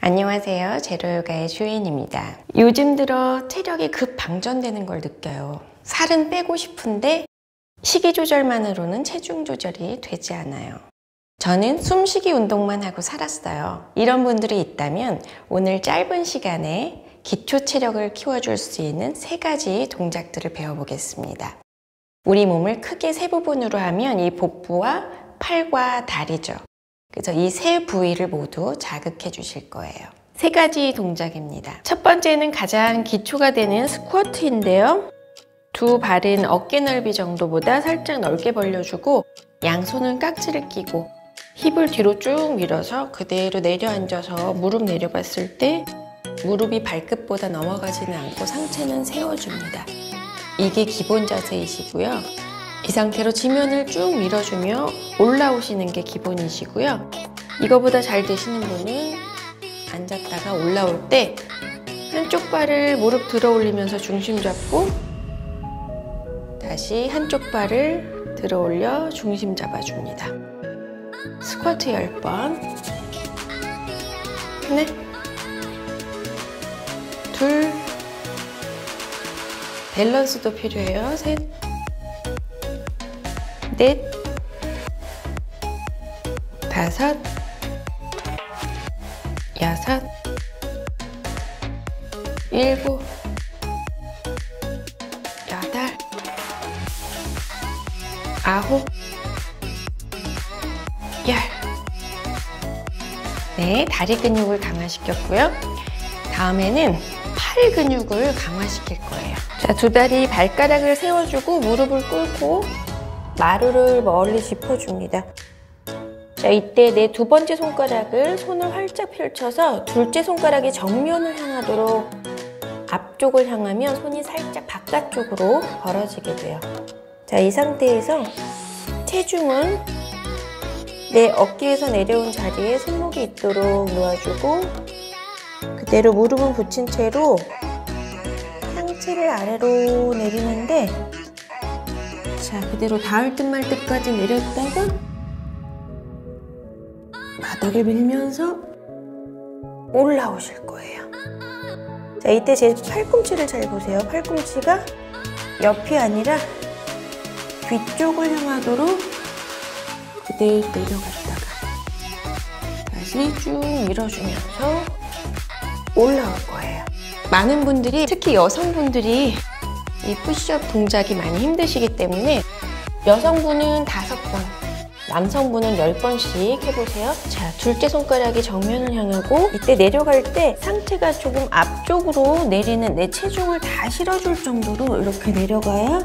안녕하세요. 제로요가의 주인입니다. 요즘 들어 체력이 급 방전되는 걸 느껴요. 살은 빼고 싶은데 식이 조절만으로는 체중 조절이 되지 않아요. 저는 숨쉬기 운동만 하고 살았어요. 이런 분들이 있다면 오늘 짧은 시간에 기초 체력을 키워줄 수 있는 3가지 동작들을 배워보겠습니다. 우리 몸을 크게 3부분으로 하면 이 복부와 팔과 다리죠. 그래서 이 3부위를 모두 자극해 주실 거예요. 3가지 동작입니다. 첫 번째는 가장 기초가 되는 스쿼트인데요. 두 발은 어깨 넓이 정도보다 살짝 넓게 벌려주고 양손은 깍지를 끼고 힙을 뒤로 쭉 밀어서 그대로 내려앉아서 무릎 내려봤을 때 무릎이 발끝보다 넘어가지는 않고 상체는 세워줍니다. 이게 기본 자세이시고요. 이 상태로 지면을 쭉 밀어주며 올라오시는 게 기본이시고요. 이거보다 잘 되시는 분은 앉았다가 올라올 때 한쪽 발을 무릎 들어 올리면서 중심 잡고 다시 한쪽 발을 들어 올려 중심 잡아줍니다. 스쿼트 10번. 하나, 둘, 밸런스도 필요해요. 셋, 넷, 다섯, 여섯, 일곱, 여덟, 아홉, 열. 네, 다리 근육을 강화시켰고요. 다음에는 팔 근육을 강화시킬 거예요. 자, 두 다리 발가락을 세워주고 무릎을 꿇고 마루를 멀리 짚어줍니다. 자, 이때 내 두 번째 손가락을 손을 활짝 펼쳐서 둘째 손가락이 정면을 향하도록 앞쪽을 향하면 손이 살짝 바깥쪽으로 벌어지게 돼요. 자, 이 상태에서 체중은 내 어깨에서 내려온 자리에 손목이 있도록 놓아주고 그대로 무릎은 붙인 채로 상체를 아래로 내리는데 자, 그대로 닿을 듯 말 듯까지 내렸다가 바닥을 밀면서 올라오실 거예요. 자, 이때 제 팔꿈치를 잘 보세요. 팔꿈치가 옆이 아니라 뒤쪽을 향하도록 그대로 내려갔다가 다시 쭉 밀어주면서 올라올 거예요. 많은 분들이, 특히 여성분들이 이 푸시업 동작이 많이 힘드시기 때문에 여성분은 5번, 남성분은 10번씩 해보세요. 자, 둘째 손가락이 정면을 향하고 이때 내려갈 때 상체가 조금 앞쪽으로 내리는 내 체중을 다 실어줄 정도로 이렇게 내려가야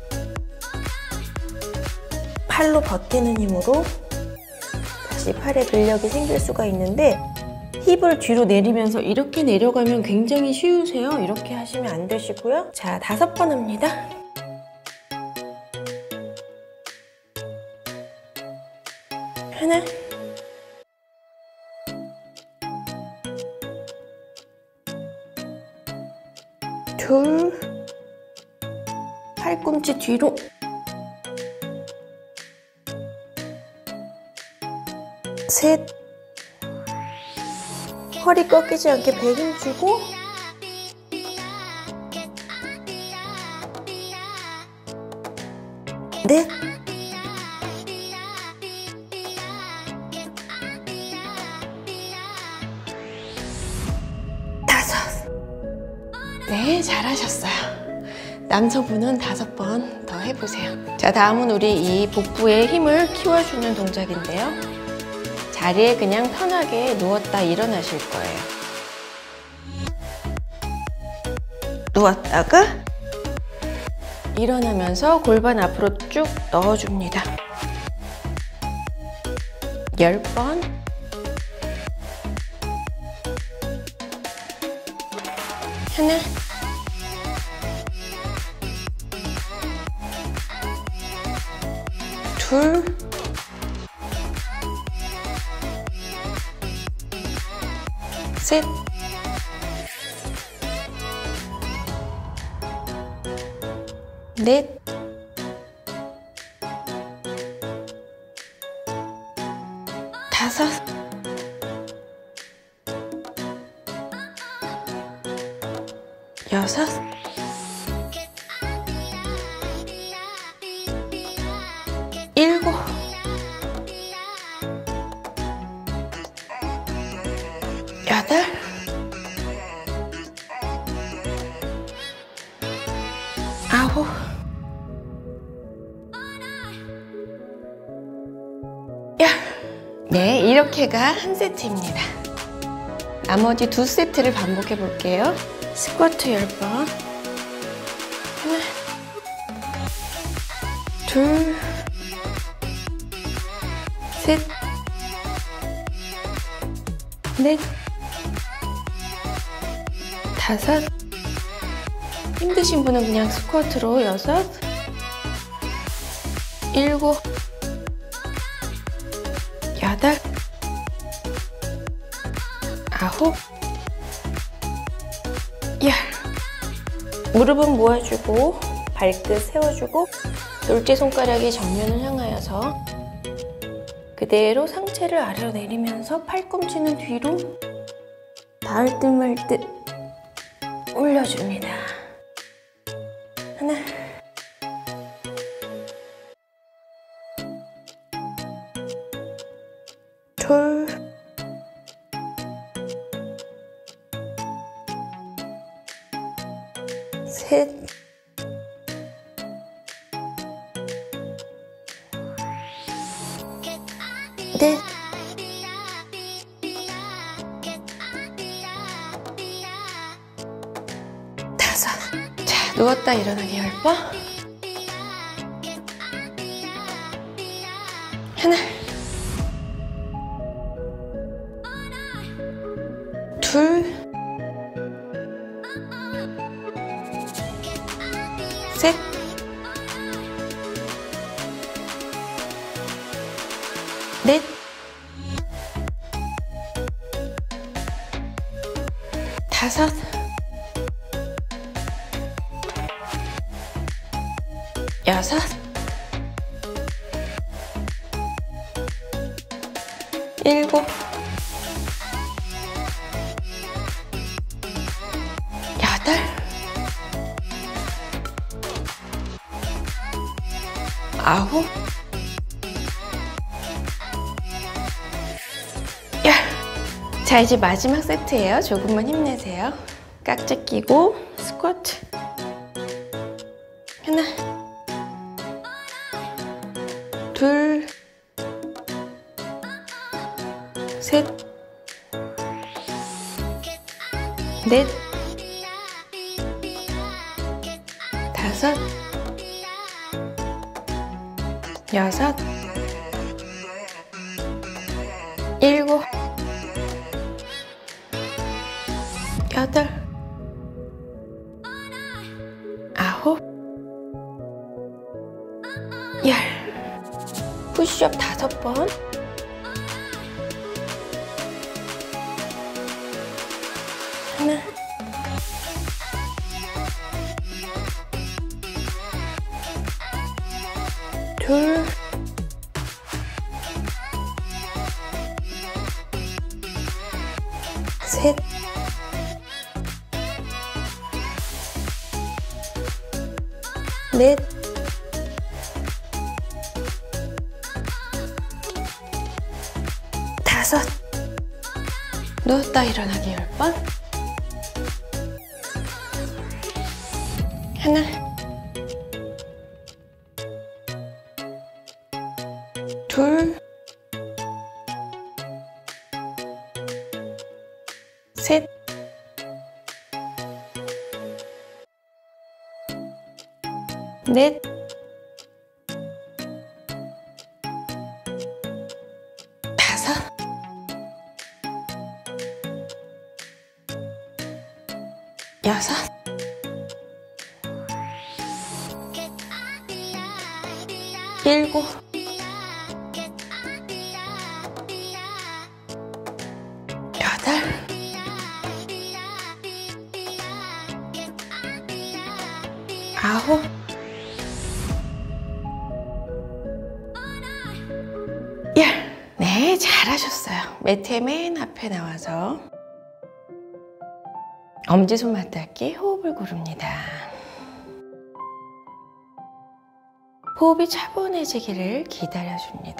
팔로 버티는 힘으로 다시 팔에 근력이 생길 수가 있는데 힙을 뒤로 내리면서 이렇게 내려가면 굉장히 쉬우세요. 이렇게 하시면 안 되시고요. 자, 5번 합니다. 하나, 둘, 팔꿈치 뒤로, 셋, 허리 꺾이지 않게 배 힘주고 넷, 다섯. 네, 잘하셨어요. 남성분은 5번 더 해보세요. 자, 다음은 우리 이 복부의 힘을 키워주는 동작인데요. 자리에 그냥 편하게 누웠다 일어나실 거예요. 누웠다가 일어나면서 골반 앞으로 쭉 넣어줍니다. 10번. 하나, 둘, 셋, 넷, 다섯, 여섯, 일곱, 여덟, 아홉, 열. 네, 이렇게가 한 세트입니다. 나머지 두 세트를 반복해 볼게요. 스쿼트 10번. 하나, 둘, 셋, 넷, 다섯. 힘드신 분은 그냥 스쿼트로 여섯, 일곱, 여덟, 아홉, 열. 무릎은 모아주고 발끝 세워주고 놀지 손가락이 정면을 향하여서 그대로 상체를 아래로 내리면서 팔꿈치는 뒤로 닿을 듯 말 듯 올려줍니다. 하나, 둘, 셋, 넷, 다섯. 자, 누웠다 일어나기 10번. 하나, 둘, 셋, 넷, 다섯, 여섯, 일곱, 여덟, 아홉, 열. 자, 이제 마지막 세트예요. 조금만 힘내세요. 깍지 끼고 스쿼트. 하나, 둘, 셋, 넷, 다섯, 여섯, 일곱, 여덟, 아홉, 열. 푸시업 5번. 하나, 둘, 셋, 넷, 다섯. 누웠다 일어나기 10번. 하나, 둘, 셋, 넷, 다섯, 여섯, 일곱, 여덟, 아홉, 열. 네, 잘하셨어요. 매트의 맨 앞에 나와서 엄지손 맞닿기 호흡을 고릅니다. 호흡이 차분해지기를 기다려줍니다.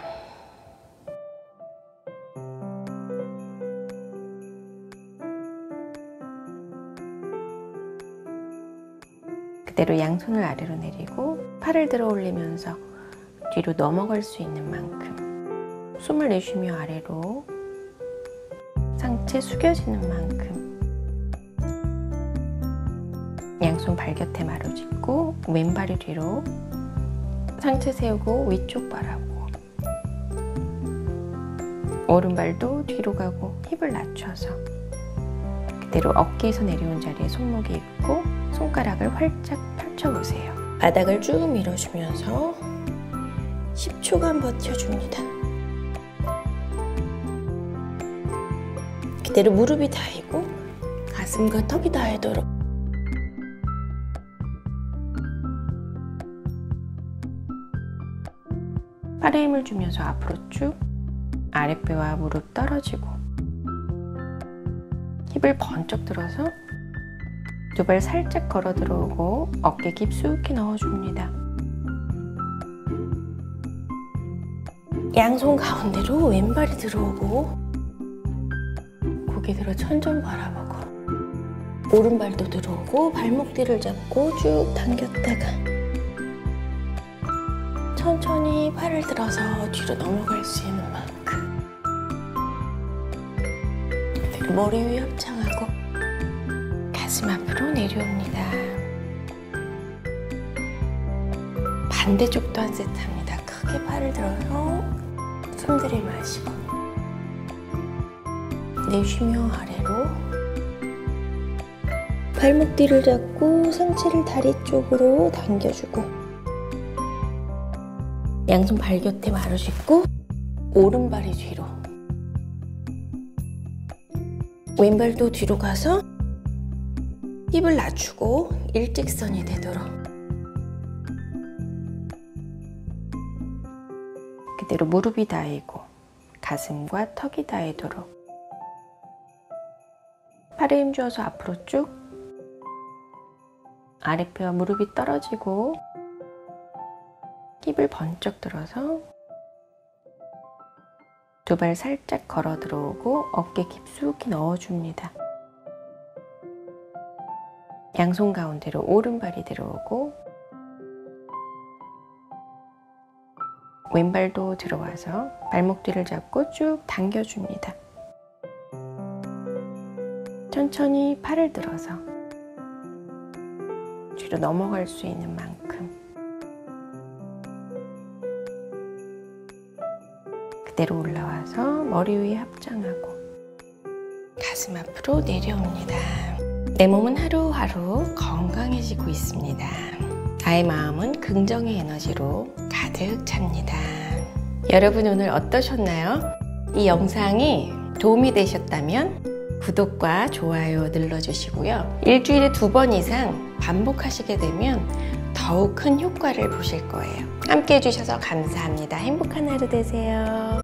그대로 양손을 아래로 내리고 팔을 들어 올리면서 뒤로 넘어갈 수 있는 만큼 숨을 내쉬며 아래로 상체 숙여지는 만큼 양손 발곁에 마루 짚고 왼발이 뒤로 상체 세우고 위쪽 바라보고 오른발도 뒤로 가고 힙을 낮춰서 그대로 어깨에서 내려온 자리에 손목이 있고 손가락을 활짝 펼쳐보세요. 바닥을 쭉 밀어주면서 10초간 버텨줍니다. 그대로 무릎이 닿이고 가슴과 턱이 닿도록 팔에 힘을 주면서 앞으로 쭉 아랫배와 무릎 떨어지고 힙을 번쩍 들어서 두 발 살짝 걸어 들어오고 어깨 깊숙이 넣어줍니다. 양손 가운데로 왼발이 들어오고 고개 들어 천 좀 바라보고 오른발도 들어오고 발목 뒤를 잡고 쭉 당겼다가 천천히 팔을 들어서 뒤로 넘어갈 수 있는 만큼 머리 위 합창하고 가슴 앞으로 내려옵니다. 반대쪽도 한 세트 합니다. 크게 팔을 들어서 숨 들이마시고 내쉬며 아래로 발목 뒤를 잡고 상체를 다리 쪽으로 당겨주고 양손 발곁에 마루 짚고 오른발이 뒤로 왼발도 뒤로 가서 힙을 낮추고 일직선이 되도록 그대로 무릎이 닿이고 가슴과 턱이 닿이도록 팔에 힘 주어서 앞으로 쭉 아랫배와 무릎이 떨어지고 힙을 번쩍 들어서 두 발 살짝 걸어 들어오고 어깨 깊숙이 넣어줍니다. 양손 가운데로 오른발이 들어오고 왼발도 들어와서 발목 뒤를 잡고 쭉 당겨줍니다. 천천히 팔을 들어서 뒤로 넘어갈 수 있는 만큼 그대로 올라와서 머리 위에 합장하고 가슴 앞으로 내려옵니다. 내 몸은 하루하루 건강해지고 있습니다. 나의 마음은 긍정의 에너지로 가득 찹니다. 여러분 오늘 어떠셨나요? 이 영상이 도움이 되셨다면 구독과 좋아요 눌러주시고요. 일주일에 2번 이상 반복하시게 되면 더욱 큰 효과를 보실 거예요. 함께 해주셔서 감사합니다. 행복한 하루 되세요.